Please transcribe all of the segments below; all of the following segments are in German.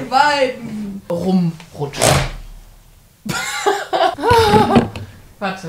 beiden rumrutschen. Warte.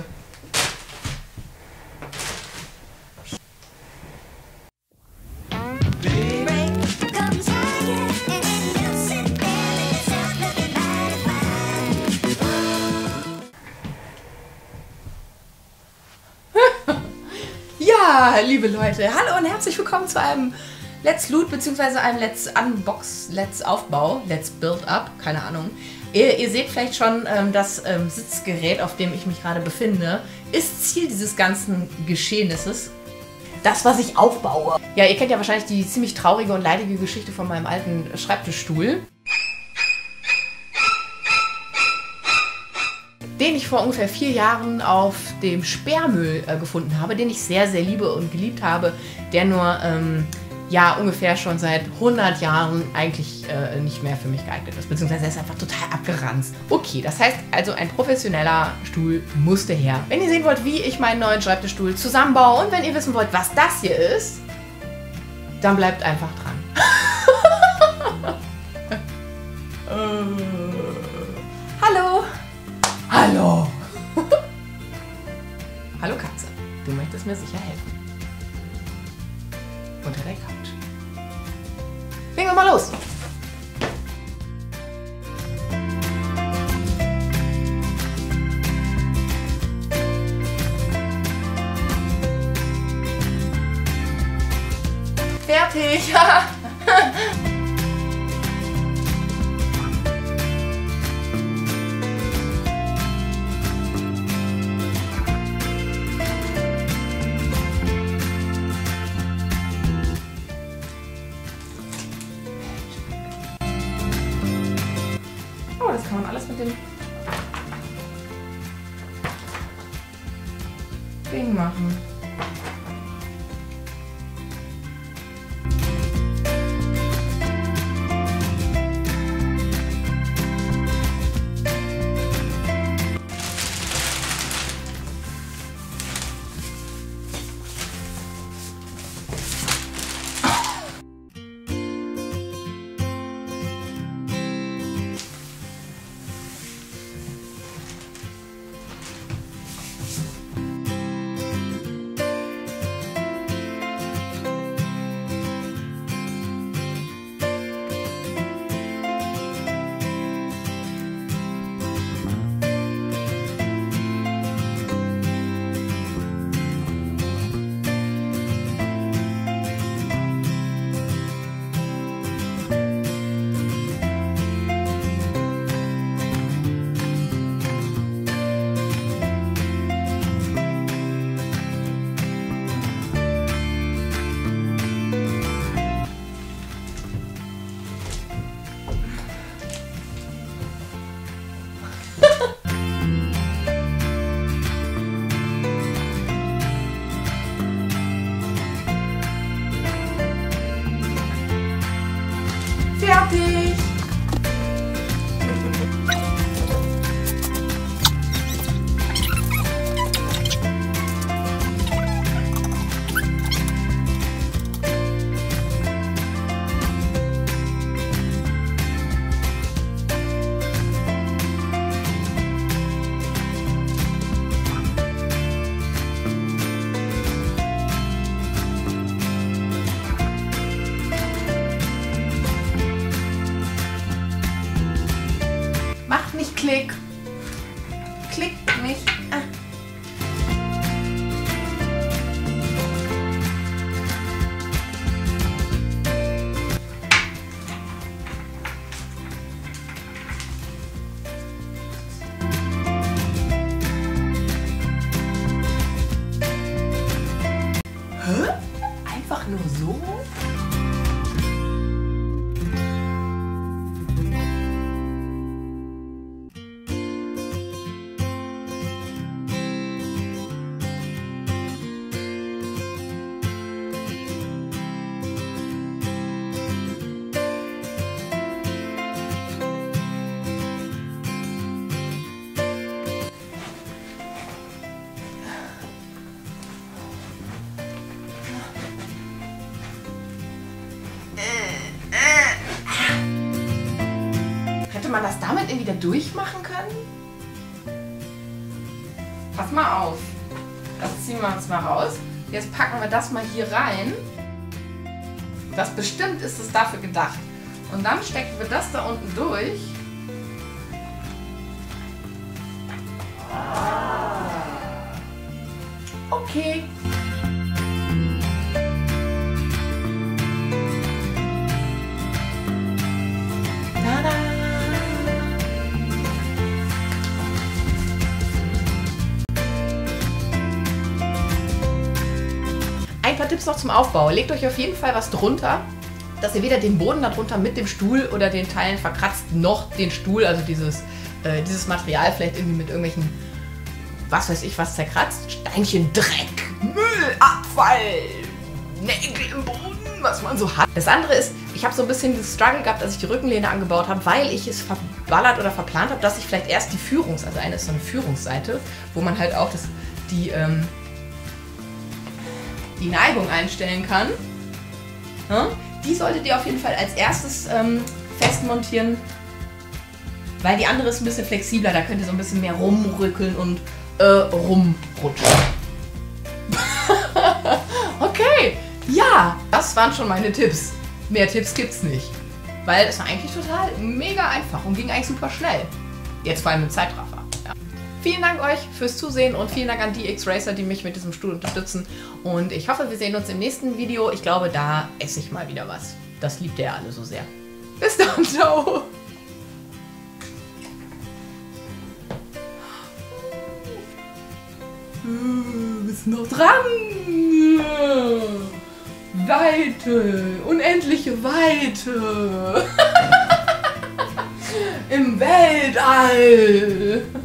Ja, liebe Leute, hallo und herzlich willkommen zu einem Let's Loot bzw. einem Let's Unbox, Let's Aufbau, Let's Build Up, keine Ahnung. Ihr seht vielleicht schon, das Sitzgerät, auf dem ich mich gerade befinde, ist Ziel dieses ganzen Geschehnisses. Das, was ich aufbaue. Ja, ihr kennt ja wahrscheinlich die ziemlich traurige und leidige Geschichte von meinem alten Schreibtischstuhl, den ich vor ungefähr 4 Jahren auf dem Sperrmüll gefunden habe, den ich sehr, sehr liebe und geliebt habe, der nur ja, ungefähr schon seit 100 Jahren eigentlich nicht mehr für mich geeignet ist, beziehungsweise er ist einfach total abgeranzt. Okay, das heißt also, ein professioneller Stuhl musste her. Wenn ihr sehen wollt, wie ich meinen neuen Schreibtischstuhl zusammenbaue und wenn ihr wissen wollt, was das hier ist, dann bleibt einfach dran. Hallo! Hallo! Hallo Katze, du möchtest mir sicher helfen. Unter der Couch. Legen wir mal los! Fertig! Oh, das kann man alles mit dem Ding machen. Fertig! Macht nicht Klick. Klickt nicht. Ah. Hä? Einfach nur so? Hätte man das damit irgendwie da durchmachen können? Pass mal auf. Das ziehen wir uns mal raus. Jetzt packen wir das mal hier rein. Das bestimmt ist es dafür gedacht. Und dann stecken wir das da unten durch. Okay. Tada! Ein paar Tipps noch zum Aufbau. Legt euch auf jeden Fall was drunter, dass ihr weder den Boden darunter mit dem Stuhl oder den Teilen verkratzt, noch den Stuhl, also dieses Material vielleicht irgendwie mit irgendwelchen, was weiß ich was, zerkratzt. Steinchen, Dreck, Müll, Abfall, Nägel im Boden, was man so hat. Das andere ist, ich habe so ein bisschen das Struggle gehabt, als ich die Rückenlehne angebaut habe, weil ich es verballert oder verplant habe, dass ich vielleicht erst die also eine ist so eine Führungsseite, wo man halt auch die Neigung einstellen kann. Ja? Die solltet ihr auf jeden Fall als erstes fest montieren, weil die andere ist ein bisschen flexibler, da könnt ihr so ein bisschen mehr rumrückeln und rumrutschen. Okay, ja, das waren schon meine Tipps. Mehr Tipps gibt's nicht, weil es war eigentlich total mega einfach und ging eigentlich super schnell. Jetzt vor allem im Zeitraffer. Ja. Vielen Dank euch fürs Zusehen und vielen Dank an die X-Racer, die mich mit diesem Stuhl unterstützen. Und ich hoffe, wir sehen uns im nächsten Video. Ich glaube, da esse ich mal wieder was. Das liebt ihr ja alle so sehr. Bis dann, ciao! Bist noch dran! Weite, unendliche Weite! Im Weltall!